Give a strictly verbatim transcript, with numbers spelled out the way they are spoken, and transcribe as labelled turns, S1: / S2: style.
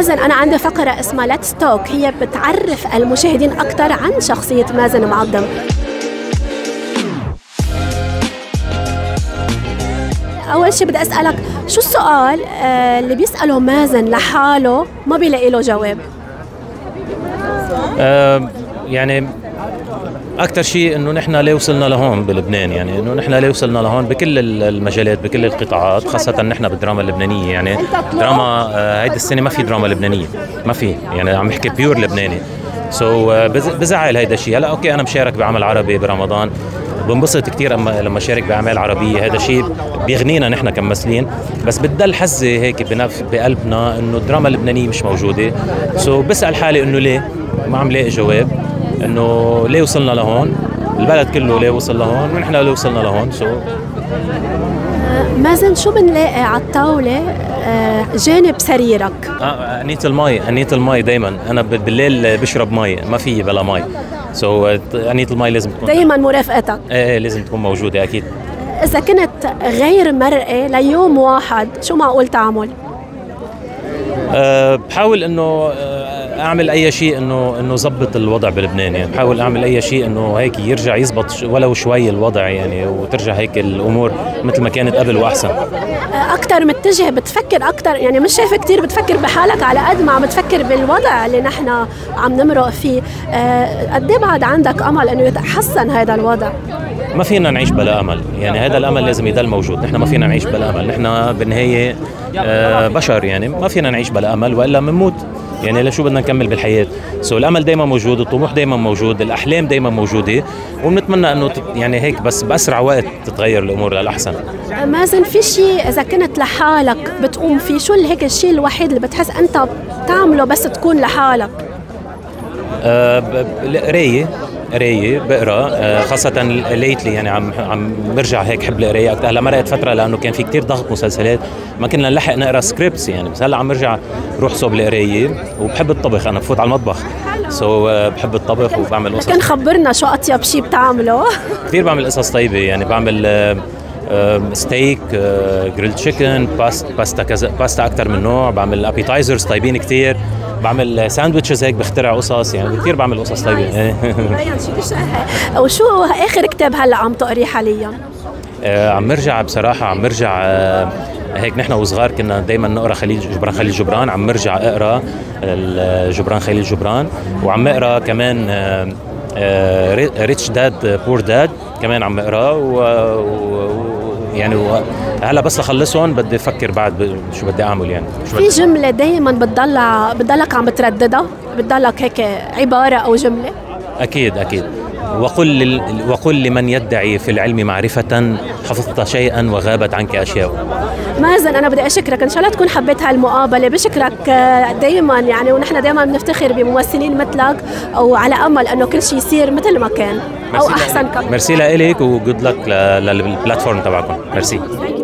S1: مازن، أنا عندي فقرة اسمها ليتس توك، هي بتعرف المشاهدين أكثر عن شخصية مازن معظم. أول شيء بدي أسألك شو السؤال اللي بيسأله مازن لحاله ما بيلاقي له جواب؟
S2: أه يعني أكثر شيء إنه نحن ليه وصلنا لهون بلبنان، يعني إنه نحن ليه وصلنا لهون بكل المجالات بكل القطاعات، خاصة نحن بالدراما اللبنانية. يعني دراما هيدي السنة ما في دراما لبنانية، ما في، يعني عم بحكي بيور لبناني. سو so, بزعل هيدا الشيء. هلا أوكي أنا مشارك بعمل عربي برمضان، بنبسط كتير أما لما شارك بأعمال عربية، هذا شيء بيغنينا نحن كممثلين، بس بتضل حزة هيك بقلبنا إنه الدراما اللبنانية مش موجودة. سو so, بسأل حالي إنه ليه ما عم لاقي جواب، إنه ليه وصلنا لهون، البلد كله ليه وصل لهون ونحن ليه وصلنا لهون. سو so.
S1: مازن، شو بنلاقي على الطاولة جانب سريرك؟
S2: آه أنية المي، أنية المي دايما. أنا بالليل بشرب مي، ما في بلا مي. سو so, أنية المي لازم تكون
S1: دايما مرافقتك.
S2: ايه ايه لازم تكون موجودة أكيد.
S1: إذا كنت غير مرئي ليوم واحد شو معقول تعمل؟
S2: أه بحاول إنه أعمل أي شيء إنه إنه زبط الوضع بلبنان. يعني بحاول أعمل أي شيء إنه هيك يرجع يزبط ولو شوي الوضع، يعني وترجع هيك الأمور مثل ما كانت قبل وأحسن.
S1: أكتر متجه بتفكر أكتر، يعني مش شايف كتير بتفكر بحالك على قد ما عم بتفكر بالوضع اللي نحن عم نمرق فيه. قد ايه بعد عندك أمل إنه يتحسن هذا الوضع؟
S2: ما فينا نعيش بلا أمل، يعني هذا الأمل لازم يضل موجود. نحن ما فينا نعيش بلا أمل، نحن بالنهاية بشر، يعني ما فينا نعيش بلا أمل وإلا بنموت. يعني لشو بدنا نكمل بالحياة؟ سو الأمل دايما موجود، الطموح دايما موجود، الأحلام دايما موجودة، وبنتمنى إنه يعني هيك بس بأسرع وقت تتغير الأمور للأحسن.
S1: مازن، في شيء إذا كنت لحالك بتقوم فيه، شو هيك الشيء الوحيد اللي بتحس أنت بتعمله بس تكون لحالك؟
S2: أه قراية قراية بقرا، أه خاصة ليتلي يعني عم عم برجع هيك حب القراية أكثر. هلا مرقت فترة لأنه كان في كتير ضغط مسلسلات ما كنا نلحق نقرا سكريبتس يعني، بس هلا عم برجع روح صوب القراية. وبحب الطبخ، أنا بفوت على المطبخ، سو so, بحب الطبخ وبعمل قصص.
S1: لكن خبرنا شو أطيب شيء بتعمله؟
S2: كثير بعمل قصص طيبة، يعني بعمل أه أه ستيك، أه جريل تشيكن، باست باستا كذا، باستا أكثر من نوع، بعمل أبيتايزرز طيبين كثير، بعمل ساندويتشز هيك، بخترع قصص، يعني كثير بعمل قصص طيبة.
S1: وشو آخر كتاب هلا عم تقريه حاليا؟
S2: آه عم مرجع بصراحة، عم مرجع آه هيك نحن وصغار كنا دايما نقرا خليل جبران خليل جبران، عم مرجع اقرا جبران خليل جبران، وعم اقرا كمان آه آه ريتش داد بور داد كمان عم اقرا، و يعني هلا بس اخلصهم بدي افكر بعد شو بدي اعمل. يعني شو
S1: في جمله دائما بتضل بتضلك عم بترددها، بتضلك هيك عباره او جمله؟
S2: اكيد اكيد. وقل لل... وقل لمن يدعي في العلم معرفة حفظت شيئا وغابت عنك أشياء.
S1: مازن، أنا بدي أشكرك، إن شاء الله تكون حبيت هالمقابلة. بشكرك دايما يعني، ونحن دايما بنفتخر بممثلين مثلك، وعلى أمل أنه كل شيء يصير مثل ما كان أو أحسن كمان.
S2: ميرسي لك وجود لك للبلاتفورم تبعكم. ميرسي.